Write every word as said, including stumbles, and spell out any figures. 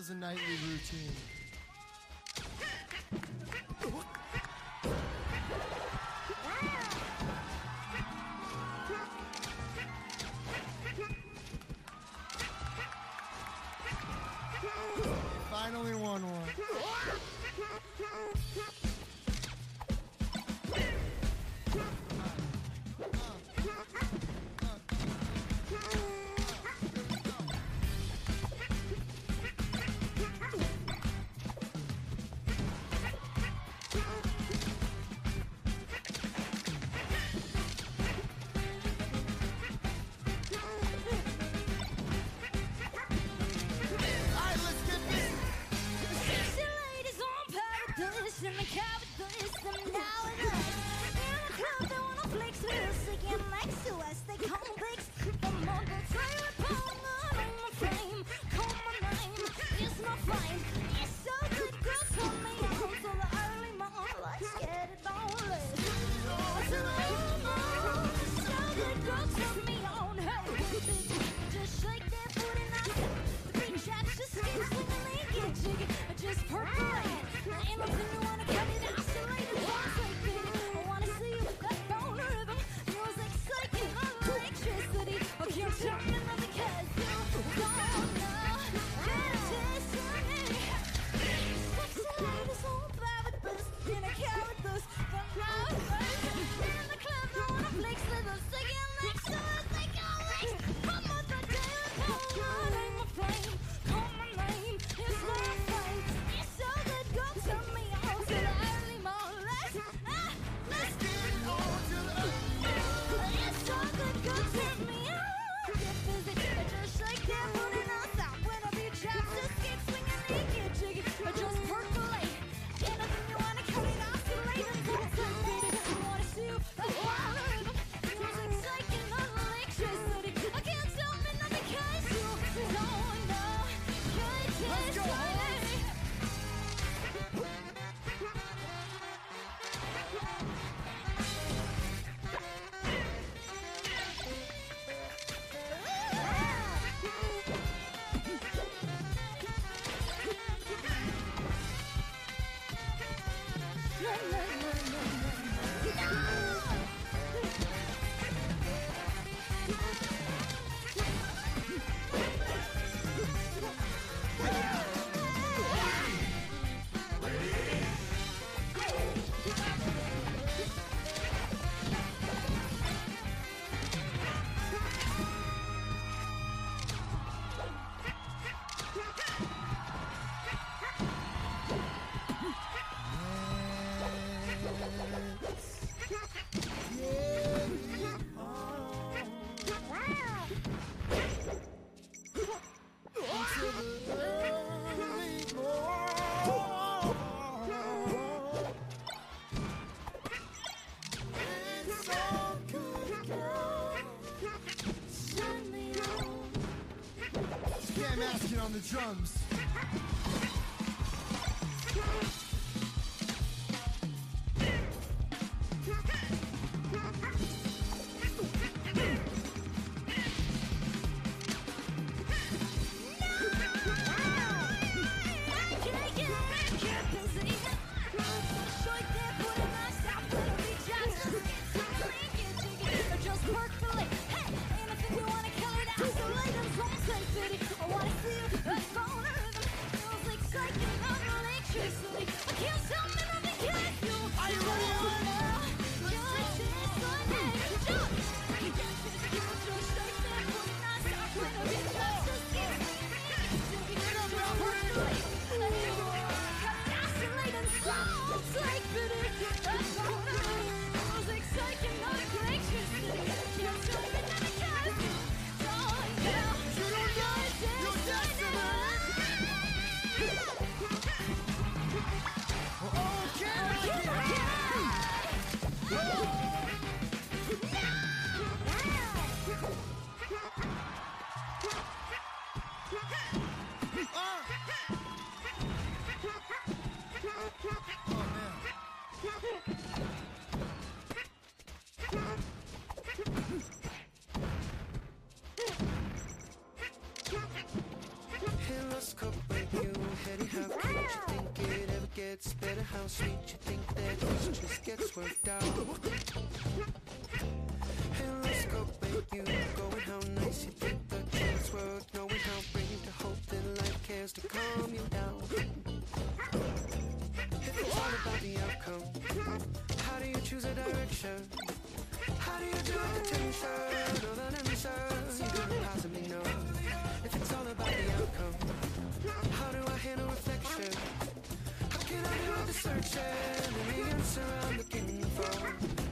is a nightly routine. Finally won one. On the drums. Hey, let's go, baby. matter how sweet you think that this just gets worked out. Hey, let's go, babe, you go, and how nice you think the chance work, knowing how brave to hope that life cares to calm you down. If it's all about the outcome, how do you choose a direction? How do you do it with tension or the answer you couldn't possibly know? If it's all about the outcome, how do I handle reflection? How can I do all the searching and the answer I'm looking for?